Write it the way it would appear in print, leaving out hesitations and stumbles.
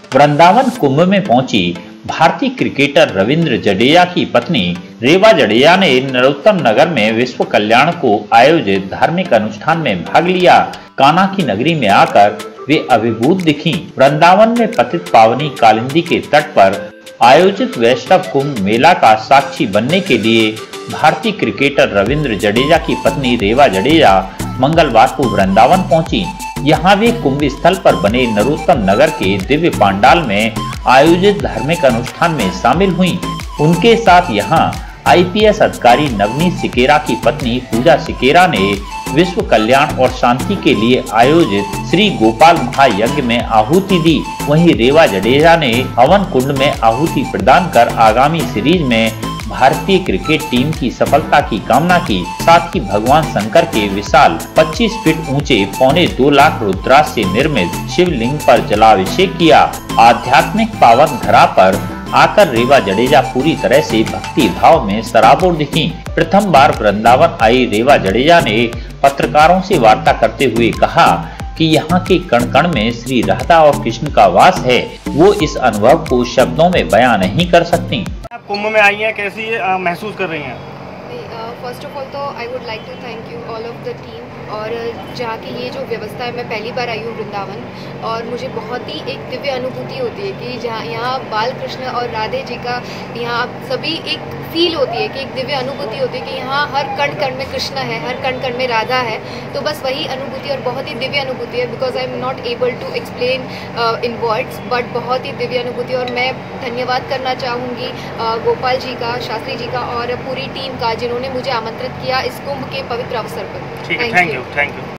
वृंदावन कुंभ में पहुंची भारतीय क्रिकेटर रविंद्र जडेजा की पत्नी रेवा जडेजा ने नरोत्तम नगर में विश्व कल्याण को आयोजित धार्मिक अनुष्ठान में भाग लिया। कान्हा की नगरी में आकर वे अभिभूत दिखीं। वृंदावन में पतित पावनी कालिंदी के तट पर आयोजित वैष्णव कुंभ मेला का साक्षी बनने के लिए भारतीय क्रिकेटर रविंद्र जडेजा की पत्नी रेवा जडेजा मंगलवार को वृंदावन पहुंची। यहाँ वे कुंभ स्थल पर बने नरोत्तम नगर के दिव्य पंडाल में आयोजित धार्मिक अनुष्ठान में शामिल हुईं। उनके साथ यहाँ आईपीएस अधिकारी नवनीत सिकेरा की पत्नी पूजा सिकेरा ने विश्व कल्याण और शांति के लिए आयोजित श्री गोपाल महायज्ञ में आहुति दी। वहीं रेवा जडेजा ने हवन कुंड में आहुति प्रदान कर आगामी सीरीज में भारतीय क्रिकेट टीम की सफलता की कामना की। साथ ही भगवान शंकर के विशाल 25 फीट ऊंचे 2.25 लाख रुद्राक्ष से निर्मित शिवलिंग पर जलाभिषेक किया। आध्यात्मिक पावन धरा पर आकर रेवा जडेजा पूरी तरह से भक्ति भाव में सराबोर दिखीं। प्रथम बार वृंदावन आई रेवा जडेजा ने पत्रकारों से वार्ता करते हुए कहा कि यहाँ के कण कण में श्री राधा और कृष्ण का वास है। वो इस अनुभव को शब्दों में बयां नहीं कर सकती। आप कुंभ में आई हैं, कैसी महसूस कर रही हैं? फर्स्ट ऑफ ऑल तो I would like to thank you all of the team. और जहाँ की ये जो व्यवस्था है, मैं पहली बार आई हूँ वृंदावन और मुझे बहुत ही एक दिव्य अनुभूति होती है कि जहाँ यहाँ बाल कृष्ण और राधे जी का यहाँ सभी एक फील होती है कि एक दिव्य अनुभूति होती है कि यहाँ हर कण कण में कृष्ण है, हर कण कण में राधा है। तो बस वही अनुभूति और बहुत ही दिव्य अनुभूति है। Because I am not able to explain in words, but बहुत ही दिव्य अनुभूति। और मैं धन्यवाद करना चाहूँगी गोपाल जी का, शास्त्री जी का और पूरी टीम का, जिन्होंने मुझे आमंत्रित किया इस कुंभ के पवित्र अवसर पर। Thank you.